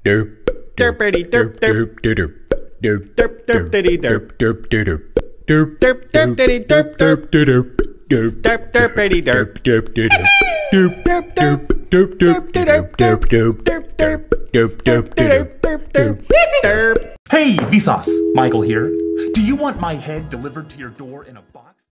Derpity derp derp derp derp derpity derp derp derp derp derpity derp derp derp derp derpity derp derp derp derp derp derp derp derp derp derp derp derp derp. Hey, Vsauce! Michael here. Do you want my head delivered to your door in a box?